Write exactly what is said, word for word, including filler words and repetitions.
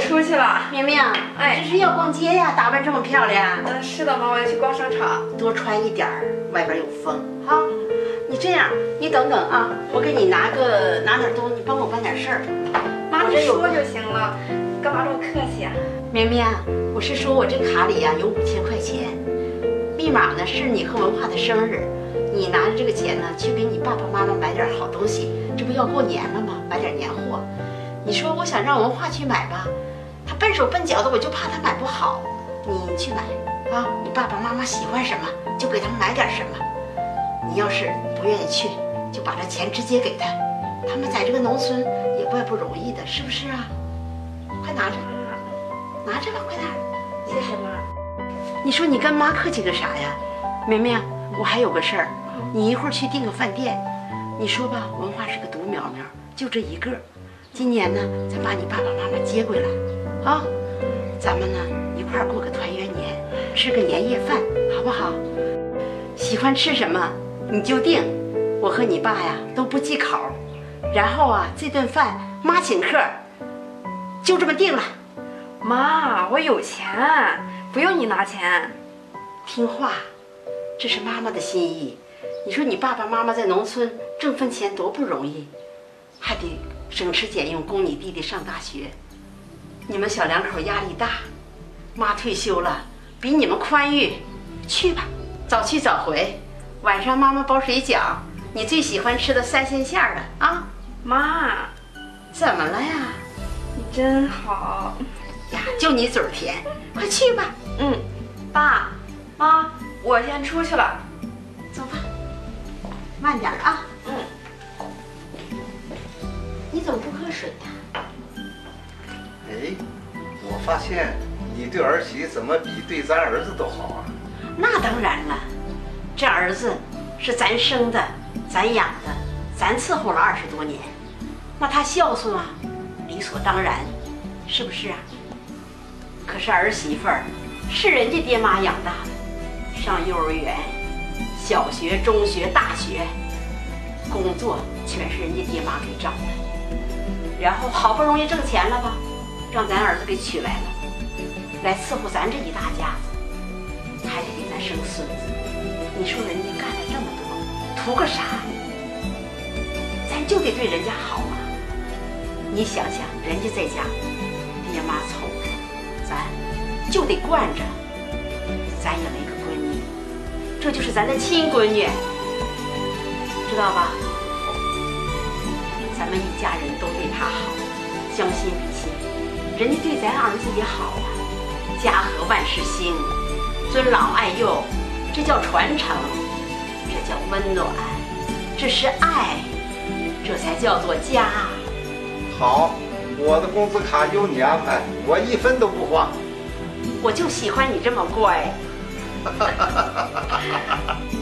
出去了。 明明，哎，这是要逛街呀，打扮这么漂亮。 嗯，是的，妈，我要去逛商场。 多穿一点儿，外边有风哈。你这样，你等等啊，我给你拿个拿点东西，你帮我办点事儿。 妈，你说就行了，干嘛这么客气啊？ 明明，我是说我这卡里呀有五千块钱，密码呢是你和文化的生日，你拿着这个钱呢去给你爸爸妈妈买点好东西，这不要过年了吗？买点年货。你说我想让文化去买吧，他笨手笨脚的，我就怕他买不好。你去买啊，你爸爸妈妈喜欢什么就给他们买点什么。你要是不愿意去，就把这钱直接给他。他们在这个农村也怪不容易的，是不是啊？快拿着，拿着吧，快点。 谢谢妈。 你说你跟妈客气个啥呀？明明，我还有个事儿，你一会儿去订个饭店。你说吧，文化是个独苗苗，就这一个。今年呢，咱把你爸爸妈妈接回来，啊，咱们呢一块儿过个团圆年，吃个年夜饭，好不好？喜欢吃什么你就定，我和你爸呀都不忌口。然后啊，这顿饭妈请客，就这么定了。 妈，我有钱，不用你拿钱。 听话，这是妈妈的心意。你说你爸爸妈妈在农村挣份钱多不容易，还得省吃俭用供你弟弟上大学。你们小两口压力大，妈退休了，比你们宽裕。去吧，早去早回。晚上妈妈包水饺，你最喜欢吃的三鲜馅儿的啊。 妈， 怎么了呀？ 你真好呀，就你嘴儿甜，快去吧。 嗯，爸妈，我先出去了。 走吧，慢点啊。 嗯。 你怎么不喝水呀？ 哎，我发现你对儿媳怎么比对咱儿子都好啊？ 那当然了，这儿子是咱生的，咱养的，咱伺候了二十多年，那他孝顺啊，理所当然，是不是啊？可是儿媳妇儿是人家爹妈养大的，上幼儿园、小学、中学、大学，工作全是人家爹妈给找的，然后好不容易挣钱了吧，让咱儿子给娶来了，来伺候咱这一大家子，还得给咱生孙子。你说人家干了这么多，图个啥呢？咱就得对人家好啊！你想想，人家在家，爹妈宠着，咱就得惯着。咱也没个闺女，这就是咱的亲闺女，知道吧？咱们一家人都对她好，将心比心。人家对咱儿子也好啊，家和万事兴，尊老爱幼，这叫传承，这叫温暖，这是爱，这才叫做家。 好，我的工资卡由你安排，我一分都不花。 我就喜欢你这么乖。